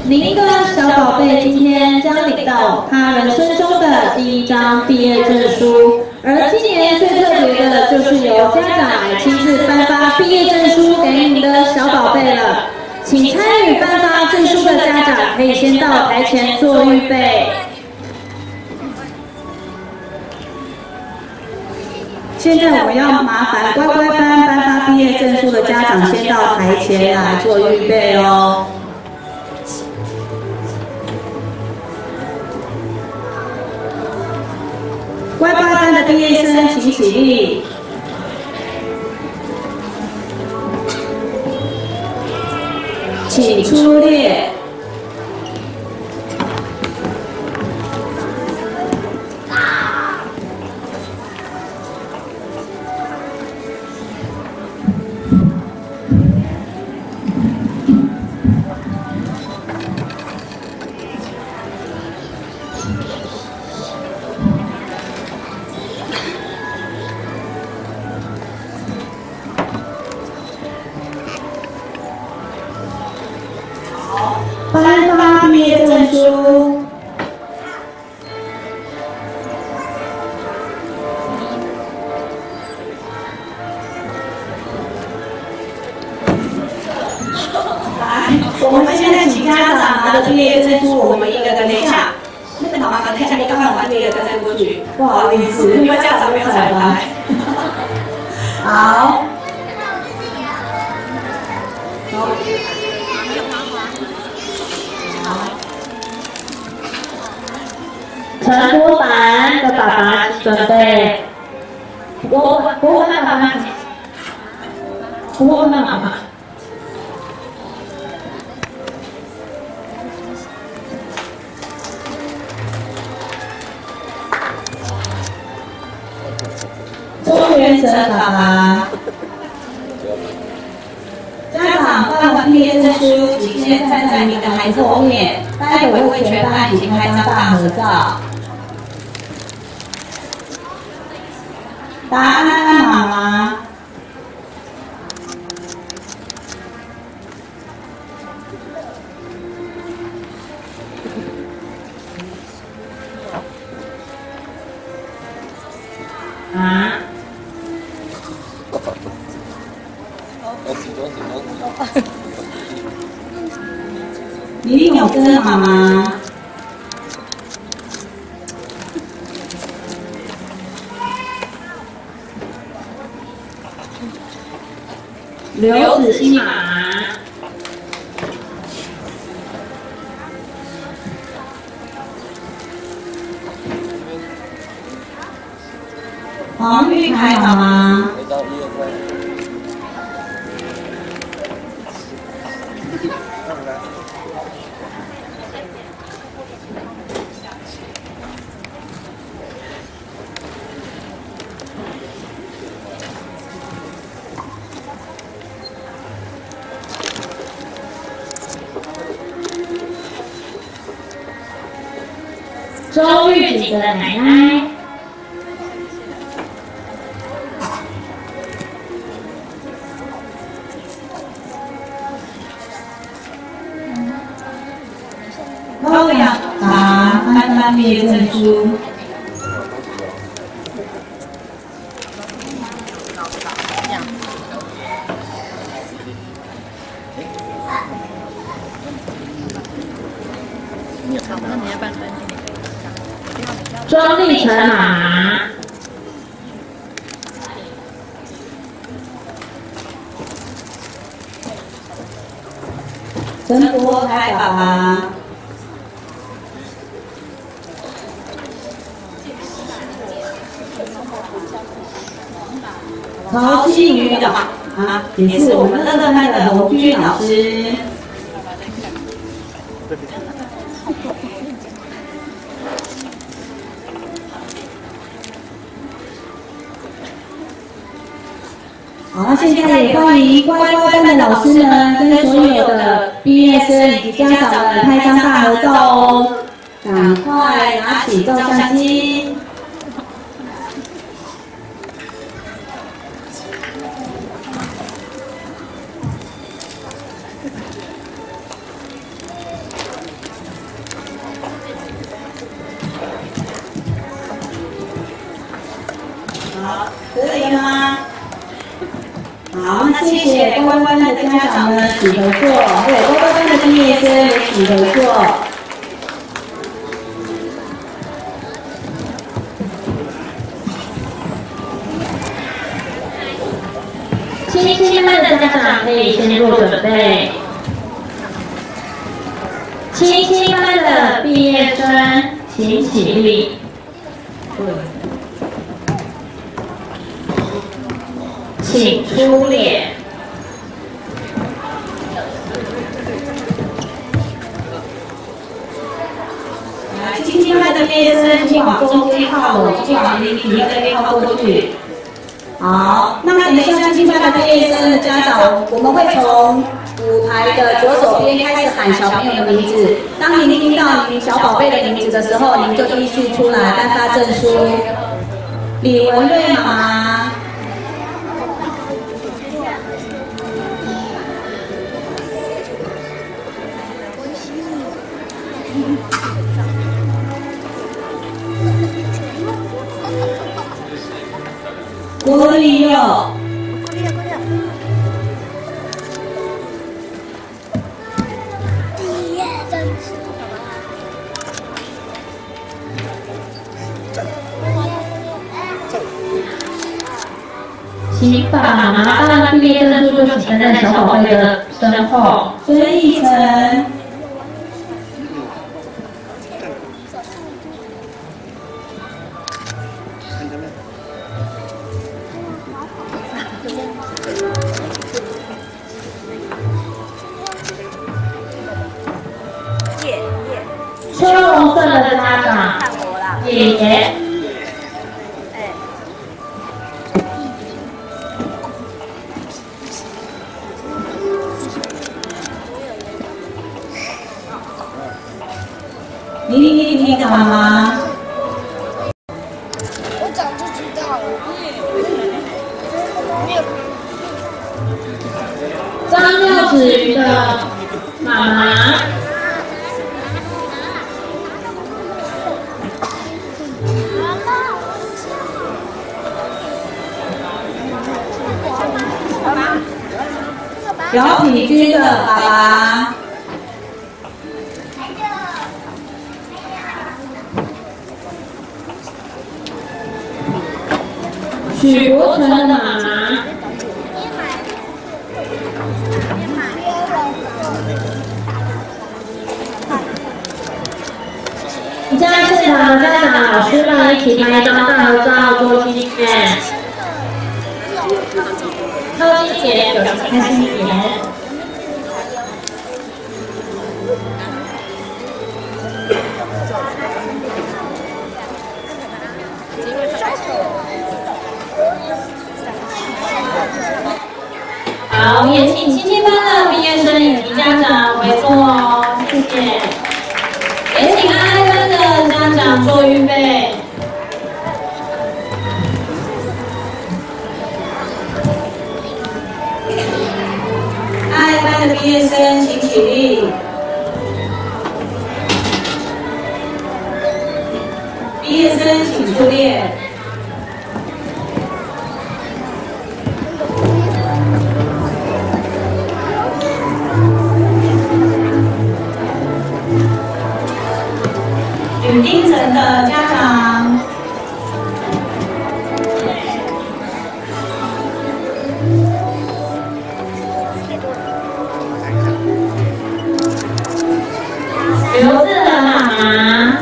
您的小宝贝今天将领到他人生中的第一张毕业证书，而今年最特别的就是由家长来亲自颁发毕业证书给您的小宝贝了。请参与颁发证书的家长可以先到台前做预备。现在我们要麻烦乖乖班颁发毕业证书的家长先到台前来做预备哦。乖乖班的毕业生请起立。请出列。颁发毕业证书。来，我们现在请家长拿着毕业证书，我们一个个等一下。那个妈妈，等一下，你刚刚把那个再过去。不好意思，因为家长没有彩排。好。好。陈国凡的爸爸准备，国凡的爸爸，国凡的爸爸。周元成爸爸。家长办完毕业证书，请先站在你的孩子后面，待会为全班一起拍张大合照。答安安妈妈。啊。李永珍妈妈。刘子欣妈妈。黄玉凯妈妈。周玉锦的奶奶。高雅达颁发毕业证书。庄立成妈妈。陈国凯爸爸。曹希瑜的也是我们乐乐班的洪军老师。好，现在也欢迎乖乖班的老师们跟所有的毕业生以及家长们拍张大合照哦，赶快拿起照相机。 好，那谢谢乖乖班的家长们起合作，还有乖乖班的毕业生也起合作。亲亲班的家长可以先做准备。亲亲班的毕业生，请起立。请出列。亲亲班的毕业生，请往中间靠拢，请往邻里那边靠过去。好，那么等一下亲亲班的毕业生的家长，我们会从舞台的左手边开始喊小朋友的名字。当您听到您小宝贝的名字的时候，您就依序出来颁发证书。李文瑞妈妈。郭立佑， 毕业证书， 请爸爸妈妈当然毕业证书就请在小宝贝的身后。孙艺成。秋红色的家长，爷爷。你干嘛？ 我早就知道了。 张廖子瑜的妈妈。姚品君的爸爸。许国成的妈妈。家现场的家长、老师们一起拍一张大合照做纪念。超经典，有开心一点。好，我们也请亲亲班的毕业生以及家长围坐哦，谢谢。也请爱爱班的家长做预备。爱爱班的毕业生请起立。毕业生请出列。吕丁城的家长，刘志的妈妈，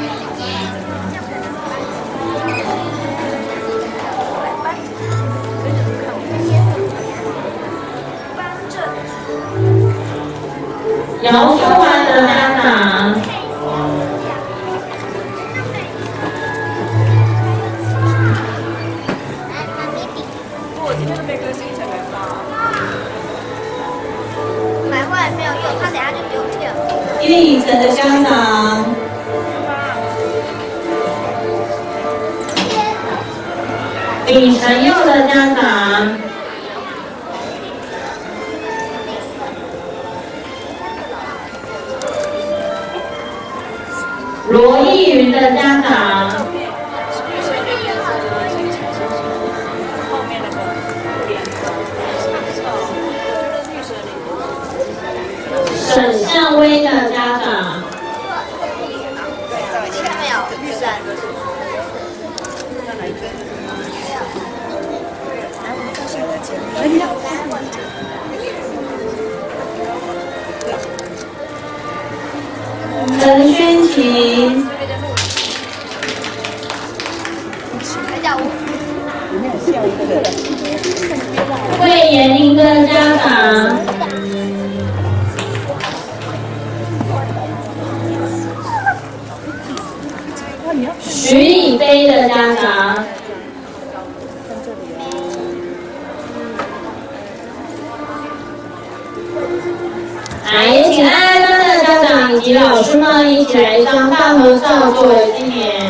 姚秋婉的家长。 没有用，他等下就不用去了。 叶以晨的家长，李晨佑的家长，罗艺云的家长。 向威的家长。 前面有3个。 陈宣琪。魏延英的家长。徐以飞的家长。也请爱爱班的家长以及老师们一起来一张大合照作为纪念。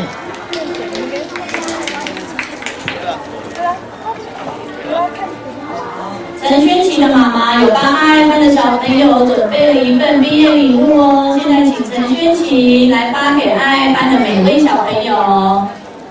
陈宣琪的妈妈有帮爱爱班的小朋友准备了一份毕业礼物哦，现在请陈宣琪来发给爱爱班的每位小朋友。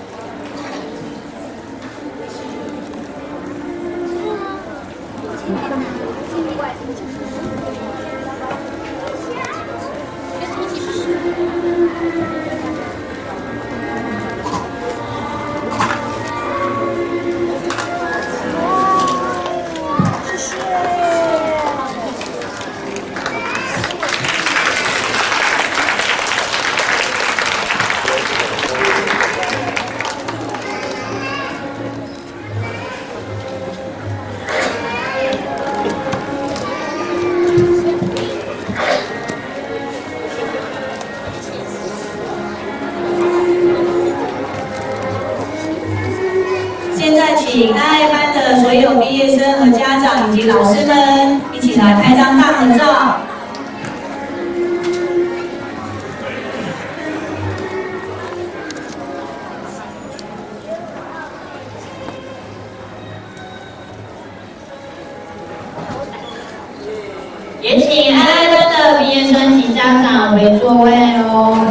现在请爱爱班的所有毕业生和家长以及老师们一起来拍张大合照。也请爱爱班的毕业生及家长回座位哦。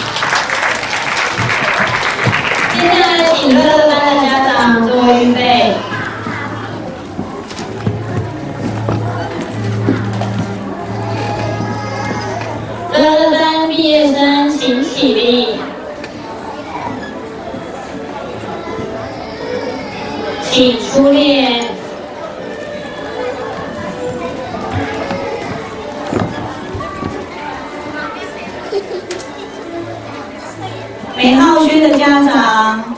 接下来请乐乐班的家长做预备。乐乐班毕业生请起立，请出列。美浩轩的家长，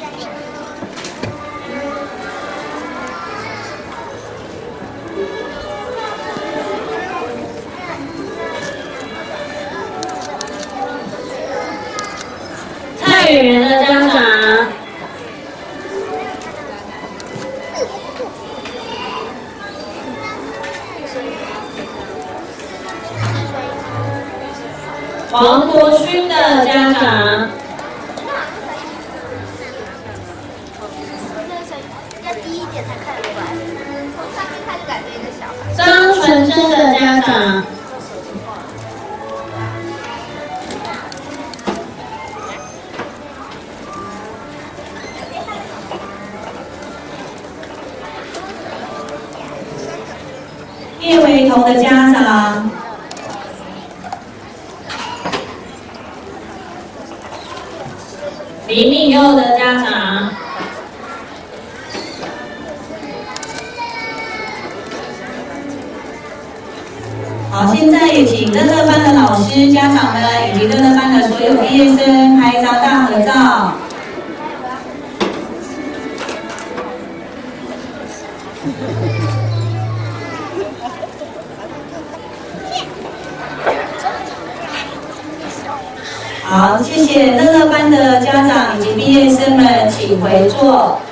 蔡雨仁的家长，黄国勋的家长。张纯生的家长，叶维彤的家长，李敏佑的家长。好，现在也请乐乐班的老师、家长们以及乐乐班的所有毕业生拍一张大合照。好，谢谢乐乐班的家长以及毕业生们，请回座。